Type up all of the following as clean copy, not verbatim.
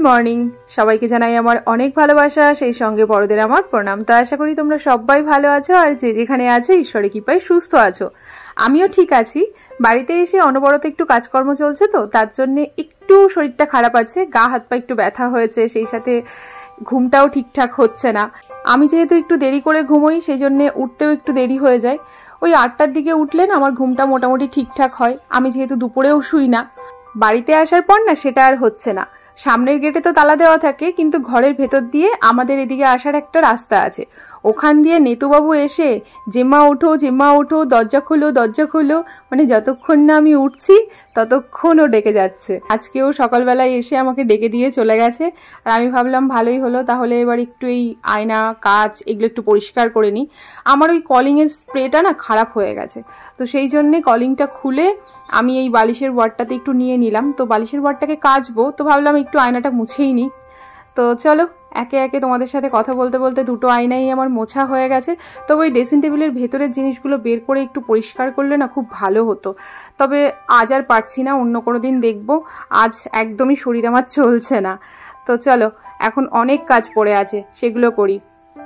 Morning সবাইকে জানাই আমার অনেক ভালোবাসা, সেই সঙ্গে বড়দের আমার প্রণাম। তো আশা করি তোমরা সবাই ভালো আছো আর যে যেখানে আছো ঈশ্বরের কৃপায় সুস্থ আছো। আমিও ঠিক আছি। বাড়িতে এসে অনবরত একটু কাজকর্ম চলছে, তো তার জন্য একটু শরীরটা খারাপ আছে, গা হাত পা একটু ব্যথা হয়েছে, সেই সাথে ঘুমটাও ঠিকঠাক হচ্ছে না। আমি যেহেতু একটু দেরি করে ঘুমোই, সেই জন্য উঠতেও একটু দেরি হয়ে যায়। ওই 8টার দিকে উঠলে না আমার ঘুমটা মোটামুটি ঠিকঠাক হয়। আমি যেহেতু দুপুরেও শুই না, বাড়িতে আসার পর না সেটা আর হচ্ছে না। সামনের গেটে তো তালা দেওয়া থাকে, কিন্তু ঘরের ভেতর দিয়ে আমাদের এদিকে আসার একটা রাস্তা আছে। ওখান দিয়ে নেতুবাবু এসে জেম্মা ওঠো জেম্মা ওঠো, দরজা খোলো দরজা খোলো, মানে যতক্ষণ না আমি উঠছি ততক্ষণ ও ডেকে যাচ্ছে। আজকেও সকালবেলায় এসে আমাকে ডেকে দিয়ে চলে গেছে। আর আমি ভাবলাম ভালোই হলো, তাহলে এবার একটু এই আয়না কাচ এগুলো একটু পরিষ্কার করে নিই। আমার ওই কলিংয়ের স্প্রেটা না খারাপ হয়ে গেছে, তো সেই জন্যে কলিংটা খুলে আমি এই বালিশের ওয়ারটাতে একটু নিয়ে নিলাম। তো বালিশের ওয়ারটাকে কাচবো, তো ভাবলাম একটু আয়নাটা মুছেই নিই। তো চলো একে একে তোমাদের সাথে কথা বলতে বলতে দুটো আয়নাই আমার মোছা হয়ে গেছে। তবে ওই ড্রেসিং টেবিলের ভেতরের জিনিসগুলো বের করে একটু পরিষ্কার করলে না খুব ভালো হতো। তবে আজ আর পারছি না, অন্য কোনো দিন দেখবো। আজ একদমই শরীর আমার চলছে না। তো চলো এখন অনেক কাজ পড়ে আছে, সেগুলো করি।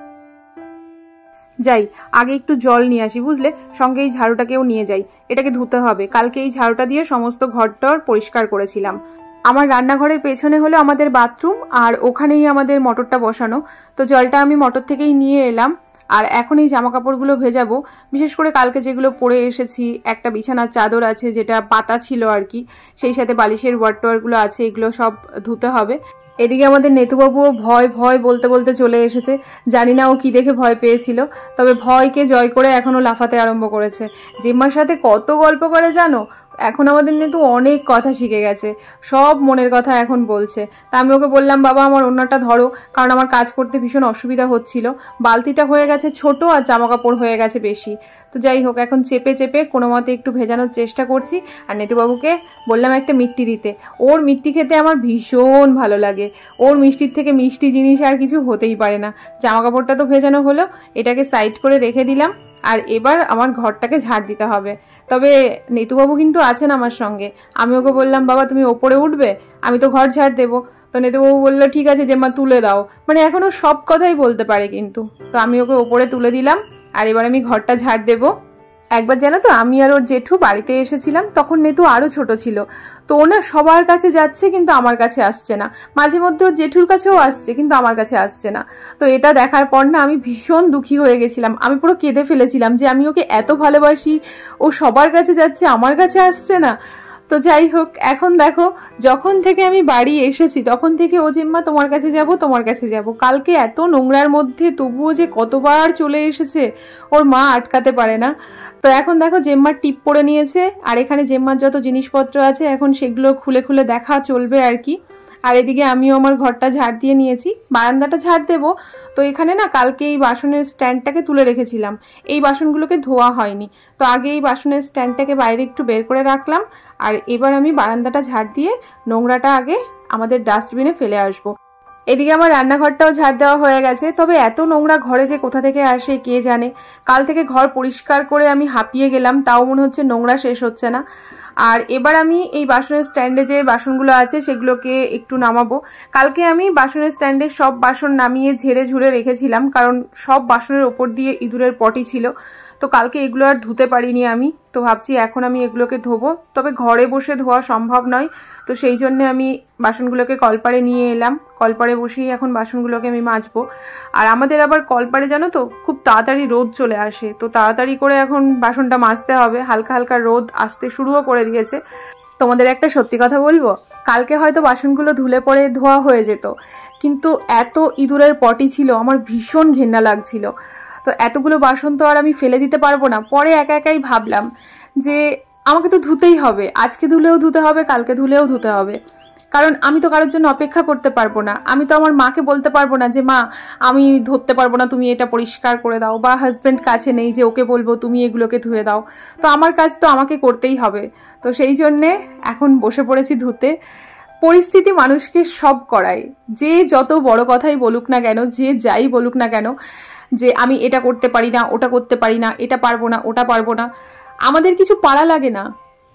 যাই আগে একটু জল নিয়ে আসি, বুঝলে, সঙ্গে এই ঝাড়ুটাকেও নিয়ে যাই, এটাকে ধুতে হবে। কালকে এই ঝাড়ুটা দিয়ে সমস্ত ঘরটর পরিষ্কার করেছিলাম। আমার রান্নাঘরের পেছনে হলো আমাদের বাথরুম, আর ওখানেই আমাদের মোটরটা বসানো। তো জলটা আমি মোটর থেকেই নিয়ে এলাম। আর এখন এই জামা কাপড়গুলো ভেজাবো, বিশেষ করে কালকে যেগুলো পরে এসেছি। একটা বিছানার চাদর আছে যেটা পাতা ছিল আর কি, সেই সাথে বালিশের ওয়ারটোয়ারগুলো আছে, এগুলো সব ধুতে হবে। এদিকে আমাদের নেতুবাবুও ভয় ভয় বলতে বলতে চলে এসেছে। জানি না ও কি দেখে ভয় পেয়েছিল, তবে ভয়কে জয় করে এখনো লাফাতে আরম্ভ করেছে। জেম্মার সাথে কত গল্প করে জানো। এখন আমাদের নেতু অনেক কথা শিখে গেছে, সব মনের কথা এখন বলছে। তা আমি ওকে বললাম, বাবা আমার ওড়নাটা ধরো, কারণ আমার কাজ করতে ভীষণ অসুবিধা হচ্ছিল। বালতিটা হয়ে গেছে ছোট আর জামা কাপড় হয়ে গেছে বেশি। তো যাই হোক, এখন চেপে চেপে কোনো মতে একটু ভেজানোর চেষ্টা করছি। আর নেতুবাবুকে বললাম একটা মিষ্টি দিতে। ওর মিষ্টি খেতে আমার ভীষণ ভালো লাগে। ওর মিষ্টির থেকে মিষ্টি জিনিস আর কিছু হতেই পারে না। জামা কাপড়টা তো ভেজানো হলো, এটাকে সাইড করে রেখে দিলাম। আর এবার আমার ঘরটাকে ঝাড় দিতে হবে। তবে নেতুবাবু কিন্তু আছেন আমার সঙ্গে। আমি ওকে বললাম, বাবা তুমি ওপরে উঠবে, আমি তো ঘর ঝাড় দেবো। তো নেতুবাবু বললো ঠিক আছে জেম্মা তুলে দাও, মানে এখনো সব কথাই বলতে পারে কিন্তু। তো আমি ওকে ওপরে তুলে দিলাম, আর এবার আমি ঘরটা ঝাড় দেবো। একবার জানো তো, আমি আর ওর জেঠু বাড়িতে এসেছিলাম, তখন নেতু আরো ছোট ছিল। তো ও না সবার কাছে যাচ্ছে কিন্তু আমার কাছে আসছে না। মাঝে মধ্যে ওর জেঠুর কাছেও আসছে, কিন্তু আমার কাছে আসছে না। তো এটা দেখার পর না আমি ভীষণ দুঃখী হয়ে গেছিলাম। আমি পুরো কেঁদে ফেলেছিলাম যে আমি ওকে এত ভালোবাসি, ও সবার কাছে যাচ্ছে, আমার কাছে আসছে না। তো যাই হোক, এখন দেখো যখন থেকে আমি বাড়ি এসেছি তখন থেকে ও জেম্মা তোমার কাছে যাব তোমার কাছে যাব। কালকে এত নোংরার মধ্যে তবুও যে কতবার চলে এসেছে, ওর মা আটকাতে পারে না। তো এখন দেখো জেম্মার টিপ পরে নিয়েছে, আর এখানে জেম্মার যত জিনিসপত্র আছে এখন সেগুলো খুলে খুলে দেখা চলবে আর কি। আর এদিকে আমিও আমার ঘরটা ঝাড় দিয়ে নিয়েছি, বারান্দাটা ঝাড় দেবো। তো এখানে না কালকে এই বাসনের স্ট্যান্ডটাকে তুলে রেখেছিলাম, এই বাসনগুলোকে ধোয়া হয়নি। তো আগে এই বাসনের স্ট্যান্ডটাকে বাইরে একটু বের করে রাখলাম। আর এবার আমি বারান্দাটা ঝাড় দিয়ে নোংরাটা আগে আমাদের ডাস্টবিনে ফেলে আসবো। এদিকে আমার রান্নাঘরটাও ঝাড় দেওয়া হয়ে গেছে। তবে এত নোংরা ঘরে যে কোথা থেকে আসে কে জানে। কাল থেকে ঘর পরিষ্কার করে আমি হাঁপিয়ে গেলাম, তাও মনে হচ্ছে নোংরা শেষ হচ্ছে না। আর এবার আমি এই বাসনের স্ট্যান্ডে যে বাসনগুলো আছে সেগুলোকে একটু নামাবো। কালকে আমি বাসনের স্ট্যান্ডে সব বাসন নামিয়ে ঝেড়ে ঝুড়ে রেখেছিলাম, কারণ সব বাসনের ওপর দিয়ে ইঁদুরের পটি ছিল। তো কালকে এগুলো আর ধুতে পারিনি আমি। তো ভাবছি এখন আমি এগুলোকে ধোবো, তবে ঘরে বসে ধোয়া সম্ভব নয়। তো সেই জন্য আমি বাসনগুলোকে কলপারে নিয়ে এলাম, কলপারে বসেই এখন বাসনগুলোকে আমি মাজবো। আর আমাদের আবার কলপারে জানো তো খুব তাড়াতাড়ি রোদ চলে আসে, তো তাড়াতাড়ি করে এখন বাসনটা মাজতে হবে। হালকা হালকা রোদ আসতে শুরুও করে দিয়েছে। তোমাদের একটা সত্যি কথা বলবো, কালকে হয়তো বাসনগুলো ধুলে পরে ধোয়া হয়ে যেত, কিন্তু এত ইঁদুরের পটি ছিল আমার ভীষণ ঘেন্না লাগছিল। তো এতগুলো বাসন তো আর আমি ফেলে দিতে পারবো না। পরে একা একাই ভাবলাম যে আমাকে তো ধুতেই হবে, আজকে ধুলেও ধুতে হবে, কালকে ধুলেও ধুতে হবে, কারণ আমি তো কারোর জন্য অপেক্ষা করতে পারবো না। আমি তো আমার মাকে বলতে পারবো না যে মা আমি ধরতে পারবো না, তুমি এটা পরিষ্কার করে দাও, বা হাজব্যান্ড কাছে নেই যে ওকে বলবো তুমি এগুলোকে ধুয়ে দাও। তো আমার কাজ তো আমাকে করতেই হবে। তো সেই জন্যে এখন বসে পড়েছি ধুতে। পরিস্থিতি মানুষকে সব করায়, যে যত বড় কথাই বলুক না কেন, যে যাই বলুক না কেন, যে আমি এটা করতে পারি না, ওটা করতে পারি না, এটা পারবো না, ওটা পারবো না, আমাদের কিছু পারা লাগে না।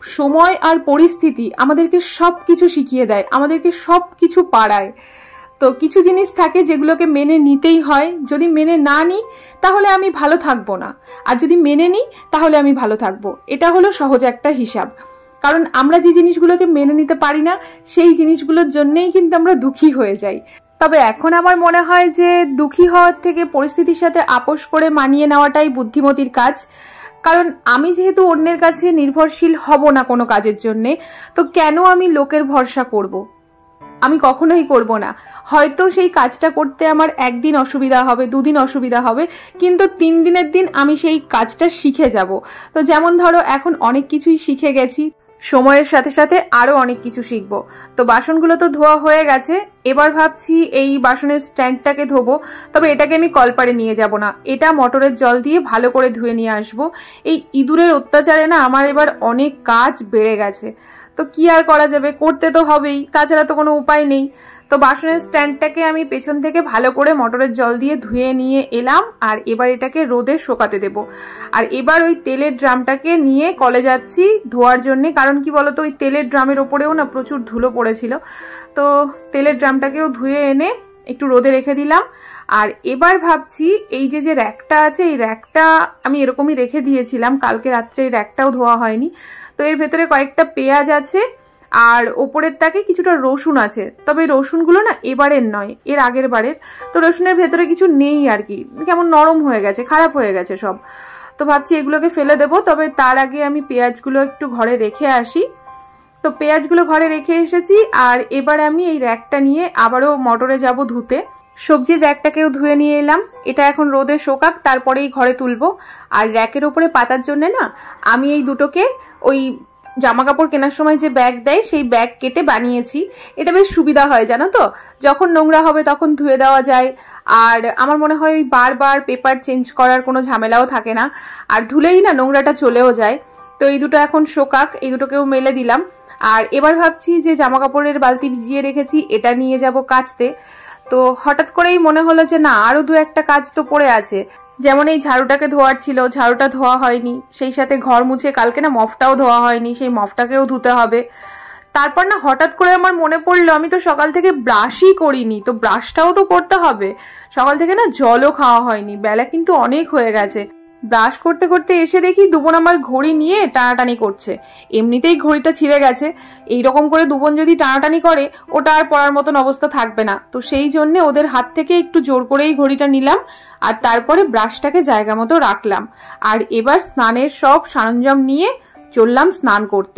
সময় আর পরিস্থিতি আমাদেরকে সব কিছু শিখিয়ে দেয়, আমাদেরকে সব কিছু পাড়ায়। তো কিছু জিনিস থাকে যেগুলোকে মেনে নিতেই হয়, যদি মেনে না নিই তাহলে আমি ভালো থাকবো না, আর যদি মেনে নিই তাহলে আমি ভালো থাকবো। এটা হলো সহজ একটা হিসাব। কারণ আমরা যে জিনিসগুলোকে মেনে নিতে পারি না সেই জিনিসগুলোর জন্যেই কিন্তু আমরা দুঃখী হয়ে যাই। তবে এখন আমার মনে হয় যে দুঃখী হওয়ার থেকে পরিস্থিতির সাথে আপোষ করে মানিয়ে নেওয়াটাই বুদ্ধিমতির কাজ। কারণ আমি যেহেতু অন্যের কাছে নির্ভরশীল হব না কোনো কাজের জন্যে, তো কেন আমি লোকের ভরসা করব? আমি কখনোই করব না। হয়তো সেই কাজটা করতে আমার একদিন অসুবিধা হবে, দুদিন অসুবিধা হবে, কিন্তু 3 দিনের দিন আমি সেই কাজটা শিখে যাব। তো যেমন ধরো এখন অনেক কিছুই শিখে গেছি, সময়ের সাথে সাথে আরো অনেক কিছু শিখবো। তো বাসনগুলো তো ধোয়া হয়ে গেছে, এবার ভাবছি এই বাসনের স্ট্যান্ডটাকে ধোবো। তবে এটাকে আমি কলপারে নিয়ে যাব না, এটা মোটরের জল দিয়ে ভালো করে ধুয়ে নিয়ে আসবো। এই ইঁদুরের অত্যাচারে না আমার এবার অনেক কাজ বেড়ে গেছে, তো কি আর করা যাবে, করতে তো হবেই, তাছাড়া তো কোনো উপায় নেই। তো বাসনের স্ট্যান্ডটাকে আমি পেছন থেকে ভালো করে মোটরের জল দিয়ে ধুয়ে নিয়ে এলাম, আর এবার এটাকে রোদে শুকাতে দেব। আর এবার ওই তেলের ড্রামটাকে নিয়ে কলে যাচ্ছি ধোয়ার জন্যে। কারণ কি বলতো, ওই তেলের ড্রামের ওপরেও না প্রচুর ধুলো পড়েছিল, তো তেলের ড্রামটাকেও ধুয়ে এনে একটু রোদে রেখে দিলাম। আর এবার ভাবছি এই যে র্যাকটা আছে, এই র্যাকটা আমি এরকমই রেখে দিয়েছিলাম, কালকে রাত্রে এই র্যাকটাও ধোয়া হয়নি। তো এর ভেতরে কয়েকটা পেঁয়াজ আছে আর ওপরের তাকে কিছুটা রসুন আছে। তবে রসুনগুলো না এবারের নয়, এর আগের বারের। তো রসুনের ভেতরে কিছু নেই আর কি, কেমন নরম হয়ে গেছে, খারাপ হয়ে গেছে সব। তো ভাবছি এগুলোকে ফেলে দেবো, তবে তার আগে আমি পেঁয়াজগুলো একটু ঘরে রেখে আসি। তো পেঁয়াজগুলো ঘরে রেখে এসেছি, আর এবার আমি এই র্যাকটা নিয়ে আবারও মোটরে যাব ধুতে। সবজির র্যাকটাকেও ধুয়ে নিয়ে এলাম, এটা এখন রোদে শোকাক, তারপরেই ঘরে তুলবো। আর র্যাকের ওপরে পাতার জন্য না আমি এই দুটোকে ওই জামা কাপড় কেনার সময় যে ব্যাগ দেয় সেই ব্যাগ কেটে বানিয়েছি। এটা বেশ সুবিধা হয় জানো তো, যখন নোংরা হবে তখন ধুয়ে দেওয়া যায়। আর আমার মনে হয় বারবার পেপার চেঞ্জ করার কোনো ঝামেলাও থাকে না, আর ধুলেই না নোংরাটা চলেও যায়। তো এই দুটো এখন শোকাক, এই দুটোকেও মেলে দিলাম। আর এবার ভাবছি যে জামা কাপড়ের বালতি ভিজিয়ে রেখেছি, এটা নিয়ে যাব কাচতে। তো হঠাৎ করেই মনে হলো যে না, আরো 2-1টা কাজ তো পড়ে আছে। যেমন এই ঝাড়ুটাকে ধোয়ার ছিল, ঝাড়ুটা ধোয়া হয়নি, সেই সাথে ঘর মুছে কালকে না মফটাও ধোয়া হয়নি, সেই মফটাকেও ধুতে হবে। তারপর না হঠাৎ করে আমার মনে পড়লো আমি তো সকাল থেকে ব্রাশই করিনি, তো ব্রাশটাও তো করতে হবে। সকাল থেকে না জলও খাওয়া হয়নি, বেলা কিন্তু অনেক হয়ে গেছে। ব্রাশ করতে করতে এসে দেখি দুবোন আমার ঘড়ি নিয়ে টানাটানি করছে। এমনিতেই ঘড়িটা ছিঁড়ে গেছে, এইরকম করে দুবোন যদি টানাটানি করে ওটা আর পরার মতন অবস্থা থাকবে না। তো সেই জন্য ওদের হাত থেকে একটু জোর করেই ঘড়িটা নিলাম, আর তারপরে ব্রাশটাকে জায়গা মতো রাখলাম। আর এবার স্নানের সব সরঞ্জাম নিয়ে চললাম স্নান করতে।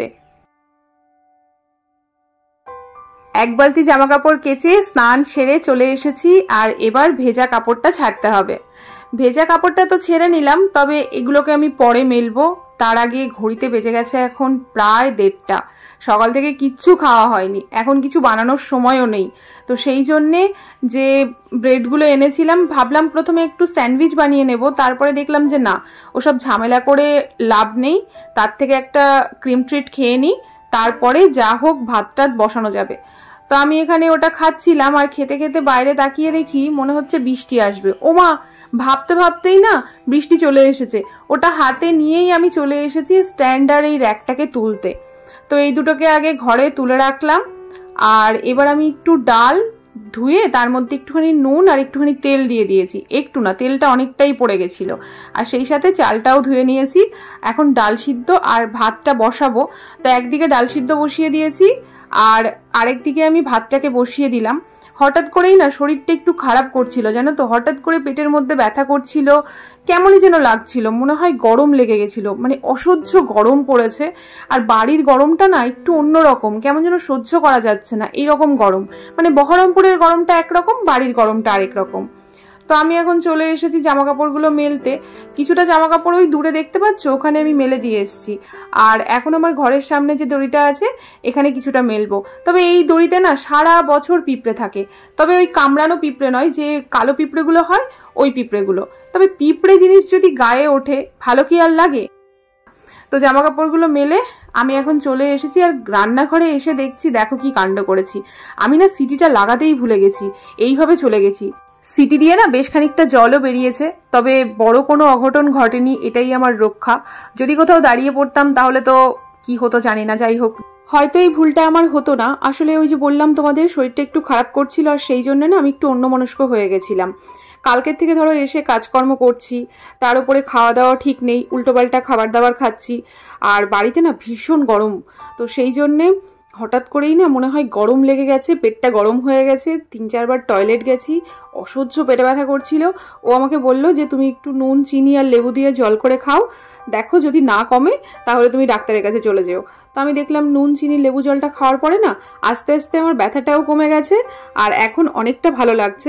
1 বালতি জামা কাপড় কেচে স্নান সেরে চলে এসেছি, আর এবার ভেজা কাপড়টা ছাড়তে হবে। ভেজা কাপড়টা তো ছেড়ে নিলাম, তবে এগুলোকে আমি পরে মেলবো। তার আগে ঘড়িতে বেজে গেছে এখন প্রায় 1:30। সকাল থেকে কিচ্ছু খাওয়া হয়নি, এখন কিছু বানানোর সময়ও নেই। তো সেই জন্যে যে ব্রেডগুলো এনেছিলাম ভাবলাম প্রথমে একটু স্যান্ডউইচ বানিয়ে নেব, তারপরে দেখলাম যে না, ওসব ঝামেলা করে লাভ নেই, তার থেকে একটা ক্রিম ট্রিট খেয়ে নিই, তারপরে যা হোক ভাতটা বসানো যাবে। তো আমি এখানে ওটা খাচ্ছিলাম, আর খেতে খেতে বাইরে তাকিয়ে দেখি মনে হচ্ছে বৃষ্টি আসবে। ওমা, ভাবতে ভাবতেই না বৃষ্টি চলে এসেছে। ওটা হাতে নিয়েই আমি চলে এসেছি স্ট্যান্ডার এই র্যাকটাকে তুলতে। তো এই দুটোকে আগে ঘরে তুলে রাখলাম, আর এবার আমি একটু ডাল ধুয়ে তার মধ্যে একটুখানি নুন আর একটুখানি তেল দিয়ে দিয়েছি। একটু না, তেলটা অনেকটাই পড়ে গেছিল। আর সেই সাথে চালটাও ধুয়ে নিয়েছি। এখন ডাল সিদ্ধ আর ভাতটা বসাবো। তো একদিকে ডাল সিদ্ধ বসিয়ে দিয়েছি, আর আরেকদিকে আমি ভাতটাকে বসিয়ে দিলাম। হঠাৎ করেই না শরীরটা একটু খারাপ করছিল জানো তো, হঠাৎ করে পেটের মধ্যে ব্যথা করছিল, কেমনই যেন লাগছিল, মনে হয় গরম লেগে গেছিল, মানে অসহ্য গরম পড়েছে। আর বাড়ির গরমটা না একটু অন্যরকম, কেমন যেন সহ্য করা যাচ্ছে না এইরকম গরম। মানে বহরমপুরের গরমটা একরকম, বাড়ির গরমটা আরেক রকম। তো আমি এখন চলে এসেছি জামা কাপড়গুলো মেলতে। কিছুটা জামা কাপড় ওই দূরে দেখতে পাচ্ছ, ওখানে আমি মেলে দিয়ে এসেছি। আর এখন আমার ঘরের সামনে যে দড়িটা আছে এখানে কিছুটা মেলবো। তবে এই দড়িতে না সারা বছর পিঁপড়ে থাকে, তবে ওই কামড়ানো পিঁপড়ে নয়, যে কালো পিঁপড়েগুলো হয় ওই পিঁপড়েগুলো। তবে পিঁপড়ে জিনিস যদি গায়ে ওঠে ভালো কি আর লাগে। তো জামা কাপড়গুলো মেলে আমি এখন চলে এসেছি, আর রান্নাঘরে এসে দেখছি দেখো কি কাণ্ড করেছি। আমি না সিটিটা লাগাতেই ভুলে গেছি, এইভাবে চলে গেছি। সিটি দিয়ে না বেশ খানিকটা জলও বেরিয়েছে, তবে বড় কোনো অঘটন ঘটেনি, এটাই আমার রক্ষা। যদি কোথাও দাঁড়িয়ে পড়তাম তাহলে তো কি হতো জানি না। যাই হোক, হয়তো এই ভুলটা আমার হতো না। আসলে ওই যে বললাম তোমাদের, শরীরটা একটু খারাপ করছিল, আর সেই জন্য না আমি একটু অন্যমনস্ক হয়ে গেছিলাম। কালকের থেকে ধরো এসে কাজকর্ম করছি, তার উপরে খাওয়া দাওয়া ঠিক নেই, উল্টোপাল্টা খাবার দাবার খাচ্ছি, আর বাড়িতে না ভীষণ গরম। তো সেই জন্যে হঠাৎ করেই না মনে হয় গরম লেগে গেছে, পেটটা গরম হয়ে গেছে, 3-4 বার টয়লেট গেছি, অসহ্য পেটে ব্যথা করছিল। ও আমাকে বললো যে তুমি একটু নুন চিনি আর লেবু দিয়ে জল করে খাও, দেখো যদি না কমে তাহলে তুমি ডাক্তারের কাছে চলে যেও। তো আমি দেখলাম নুন চিনি লেবু জলটা খাওয়ার পরে না আস্তে আস্তে আমার ব্যথাটাও কমে গেছে, আর এখন অনেকটা ভালো লাগছে।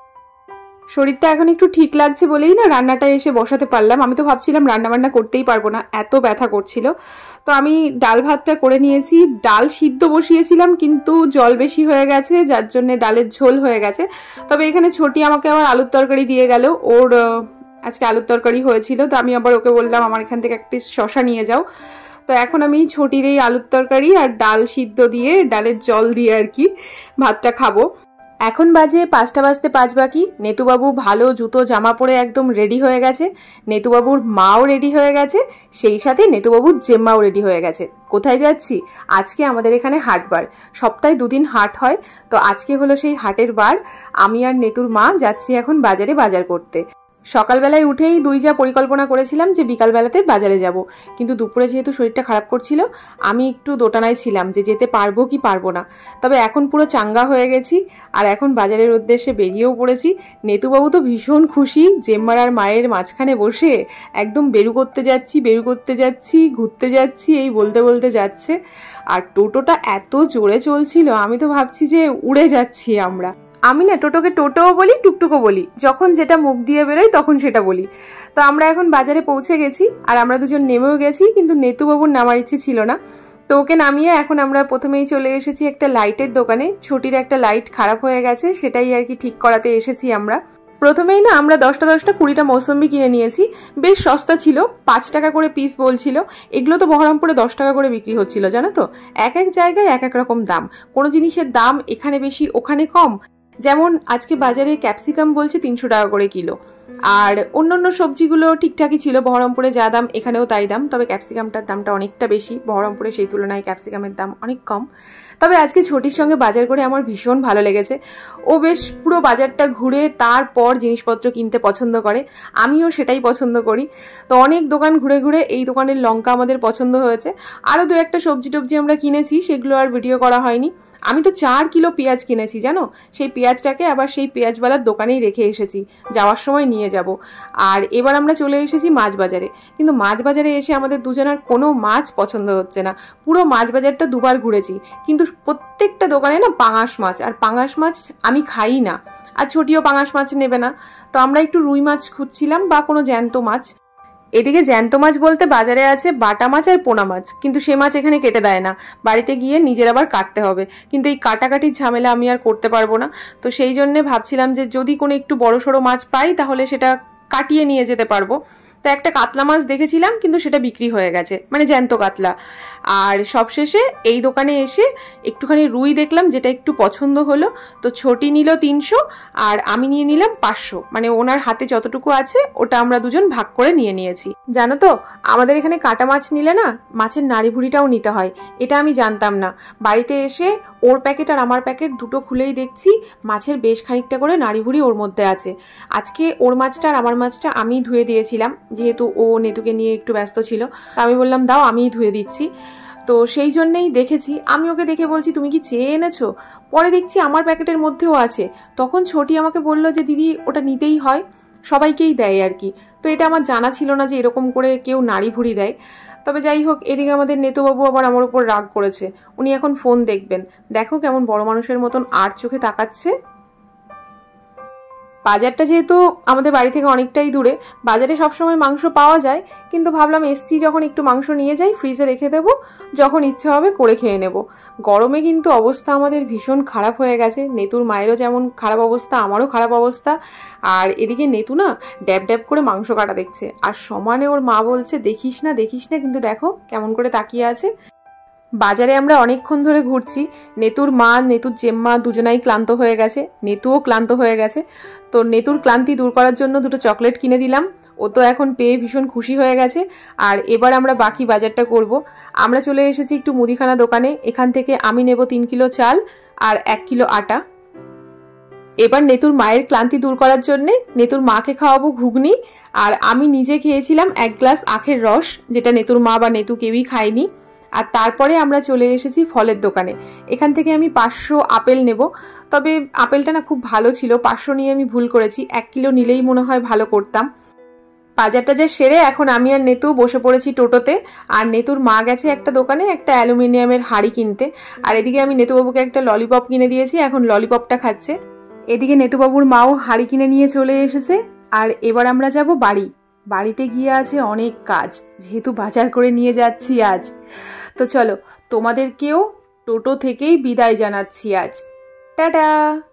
শরীরটা এখন একটু ঠিক লাগছে বলেই না রান্নাটা এসে বসাতে পারলাম। আমি তো ভাবছিলাম রান্না বান্না করতেই পারবো না, এত ব্যথা করছিল। তো আমি ডাল ভাতটা করে নিয়েছি। ডাল সিদ্ধ বসিয়েছিলাম কিন্তু জল বেশি হয়ে গেছে, যার জন্য ডালের ঝোল হয়ে গেছে। তবে এখানে ছোটি আমাকে আবার আলুর তরকারি দিয়ে গেল, ওর আজকে আলুর তরকারি হয়েছিল। তো আমি আবার ওকে বললাম আমার এখান থেকে এক পিস শশা নিয়ে যাও। তো এখন আমি ছোটির এই আলুর তরকারি আর ডাল সিদ্ধ দিয়ে, ডালের জল দিয়ে আর কি ভাতটা খাবো। এখন বাজে 5টা বাজতে 5 বাকি। নেতুবাবু ভালো জুতো জামা পরে একদম রেডি হয়ে গেছে, নেতুবাবুর মাও রেডি হয়ে গেছে, সেই সাথে নেতুবাবুর জেম্মাও রেডি হয়ে গেছে। কোথায় যাচ্ছি? আজকে আমাদের এখানে হাটবার, সপ্তাহে 2 দিন হাট হয়। তো আজকে হলো সেই হাটের বার। আমি আর নেতুর মা যাচ্ছি এখন বাজারে বাজার করতে। সকালবেলায় উঠেই দুই যা পরিকল্পনা করেছিলাম যে বিকালবেলাতে বাজারে যাব, কিন্তু দুপুরে যেহেতু শরীরটা খারাপ করছিল আমি একটু দোটানায় ছিলাম যে যেতে পারবো কি পারবো না। তবে এখন পুরো চাঙ্গা হয়ে গেছি, আর এখন বাজারের উদ্দেশ্যে বেরিয়েও পড়েছি। নেতুবাবু তো ভীষণ খুশি, জেম্মার আর মায়ের মাঝখানে বসে একদম বেরু করতে যাচ্ছি, ঘুরতে যাচ্ছি, এই বলতে বলতে যাচ্ছে। আর টোটোটা এত জোরে চলছিল, আমি তো ভাবছি যে উড়ে যাচ্ছি আমরা। আমি না টোটোকে টোটোও বলি, টুকটুকও বলি, যখন যেটা মুখ দিয়ে বেরোয় তখন সেটা বলি। তো আমরা এখন বাজারে পৌঁছে গেছি, আর আমরা দুজন নেমেও গেছি, কিন্তু নেতুবাবুর নামার ইচ্ছে ছিল না। তো ওকে নামিয়ে এখন আমরা প্রথমেই চলে এসেছি একটা লাইটের দোকানে। ছোটির একটা লাইট খারাপ হয়ে গেছে, সেটাই আর কি ঠিক করাতে এসেছি আমরা। প্রথমেই না আমরা 10টা 20টা মৌসম্বি কিনে নিয়েছি, বেশ সস্তা ছিল, 5 টাকা করে পিস বলছিল। এগুলো তো বহরমপুরে 10 টাকা করে বিক্রি হচ্ছিল, জানো তো। এক এক জায়গায় এক এক রকম দাম, কোনো জিনিসের দাম এখানে বেশি ওখানে কম। যেমন আজকে বাজারে ক্যাপসিকাম বলছে 300 টাকা করে কিলো, আর অন্যান্য সবজিগুলো ঠিকঠাকই ছিল, বহরমপুরে যা দাম এখানেও তাই দাম। তবে ক্যাপসিকামটার দামটা অনেকটা বেশি, বহরমপুরে সেই তুলনায় ক্যাপসিকামের দাম অনেক কম। তবে আজকে ছোটির সঙ্গে বাজার করে আমার ভীষণ ভালো লেগেছে। ও বেশ পুরো বাজারটা ঘুরে তারপর জিনিসপত্র কিনতে পছন্দ করে, আমিও সেটাই পছন্দ করি। তো অনেক দোকান ঘুরে ঘুরে এই দোকানের লঙ্কা আমাদের পছন্দ হয়েছে। আরও 2-একটা সবজি টবজি আমরা কিনেছি, সেগুলো আর ভিডিও করা হয়নি। আমি তো 4 কিলো পেঁয়াজ কিনেছি জানো, সেই পেঁয়াজটাকে আবার সেই পেঁয়াজওয়ালার দোকানেই রেখে এসেছি, যাওয়ার সময় নিয়ে যাব। আর এবার আমরা চলে এসেছি মাছ বাজারে, কিন্তু মাছ বাজারে এসে আমাদের দুজনের কোনো মাছ পছন্দ হচ্ছে না। পুরো মাছ বাজারটা 2বার ঘুরেছি, কিন্তু প্রত্যেকটা দোকানে না পাঙাশ মাছ, আর পাঙাশ মাছ আমি খাই না, আর ছোটিও পাঙাশ মাছ নেবে না। তো আমরা একটু রুই মাছ খুঁজছিলাম বা কোনো জ্যান্ত মাছ। এদিকে জ্যান্ত মাছ বলতে বাজারে আছে বাটা মাছ আর পোনা মাছ, কিন্তু সে মাছ এখানে কেটে দেয় না, বাড়িতে গিয়ে নিজের আবার কাটতে হবে। কিন্তু এই কাটাকাটির ঝামেলা আমি আর করতে পারবো না। তো সেই জন্য ভাবছিলাম যে যদি কোনো একটু বড়সড় মাছ পাই তাহলে সেটা কাটিয়ে নিয়ে যেতে পারবো। তো একটা কাতলা মাছ দেখেছিলাম, কিন্তু সেটা বিক্রি হয়ে গেছে, মানে জ্যান্ত কাতলা। আর সবশেষে এই দোকানে এসে একটুখানি রুই দেখলাম, যেটা একটু পছন্দ হলো। তো ছোটি নিল 300 আর আমি নিয়ে নিলাম 500, মানে ওনার হাতে যতটুকু আছে ওটা আমরা দুজন ভাগ করে নিয়ে নিয়েছি। জানো তো আমাদের এখানে কাটা মাছ নিলে না মাছের নাড়ি ভুড়িটাও নিতে হয়, এটা আমি জানতাম না। বাড়িতে এসে ওর প্যাকেট আর আমার প্যাকেট দুটো খুলেই দেখছি মাছের বেশ খানিকটা করে নাড়ি ভুড়ি ওর মধ্যে আছে। আজকে ওর মাছটা আর আমার মাছটা আমি ধুয়ে দিয়েছিলাম, যেহেতু ও নেতুকে নিয়ে একটু ব্যস্ত ছিল। তা আমি বললাম দাও আমিই ধুয়ে দিচ্ছি। তো সেই জন্যেই দেখেছি, আমি ওকে দেখে বলছি তুমি কি চেয়ে এনেছো? পরে দেখছি আমার প্যাকেটের মধ্যেও আছে। তখন ছোটি আমাকে বলল যে দিদি ওটা নিতেই হয়, সবাইকেই দেয় আর কি। তো এটা আমার জানা ছিল না যে এরকম করে কেউ নাড়ি ভুড়ি দেয়। তবে যাই হোক, এদিকে আমাদের নেতুবাবু আবার আমার উপর রাগ করেছে, উনি এখন ফোন দেখবেন। দেখো কেমন বড় মানুষের মতন আর চোখে তাকাচ্ছে। বাজারটা যেহেতু আমাদের বাড়ি থেকে অনেকটাই দূরে, বাজারে সবসময় মাংস পাওয়া যায়, কিন্তু ভাবলাম এসছি যখন একটু মাংস নিয়ে যাই, ফ্রিজে রেখে দেবো, যখন ইচ্ছে হবে করে খেয়ে নেব। গরমে কিন্তু অবস্থা আমাদের ভীষণ খারাপ হয়ে গেছে, নেতুর মায়েরও যেমন খারাপ অবস্থা, আমারও খারাপ অবস্থা। আর এদিকে নেতু না ড্যাব ড্যাব করে মাংস কাটা দেখছে, আর সমানে ওর মা বলছে দেখিস না দেখিস না, কিন্তু দেখো কেমন করে তাকিয়ে আছে। বাজারে আমরা অনেকক্ষণ ধরে ঘুরছি, নেতুর মা নেতুর জেম্মা দুজনাই ক্লান্ত হয়ে গেছে, নেতুও ক্লান্ত হয়ে গেছে। তো নেতুর ক্লান্তি দূর করার জন্য দুটো চকলেট কিনে দিলাম, ও ও তো এখন পেয়ে ভীষণ খুশি হয়ে গেছে। আর এবার আমরা বাকি বাজারটা করব। আমরা চলে এসেছি একটু মুদিখানা দোকানে। এখান থেকে আমি নেব 3 কিলো চাল আর 1 কিলো আটা। এবার নেতুর মায়ের ক্লান্তি দূর করার জন্যে নেতুর মাকে খাওয়াবো ঘুগনি, আর আমি নিজে খেয়েছিলাম 1 গ্লাস আখের রস, যেটা নেতুর মা বা নেতু কেউই খায়নি। আর তারপরে আমরা চলে এসেছি ফলের দোকানে। এখান থেকে আমি 500 আপেল নেব, তবে আপেলটা না খুব ভালো ছিল, 500 নিয়ে আমি ভুল করেছি, 1 কিলো নিলেই মনে হয় ভালো করতাম। বাজার টাজার সেরে এখন আমি আর নেতু বসে পড়েছি টোটোতে, আর নেতুর মা গেছে একটা দোকানে একটা অ্যালুমিনিয়ামের হাঁড়ি কিনতে। আর এদিকে আমি নেতুবাবুকে একটা ললিপপ কিনে দিয়েছি, এখন ললিপপটা খাচ্ছে। এদিকে নেতুবাবুর মাও হাঁড়ি কিনে নিয়ে চলে এসেছে। আর এবার আমরা যাব বাড়ি। বাড়িতে গিয়ে আছে অনেক কাজ, যেহেতু বাজার করে নিয়ে যাচ্ছি আজ। তো চলো, তোমাদেরকেও টোটো থেকেই বিদায় জানাচ্ছি আজ। টাটা।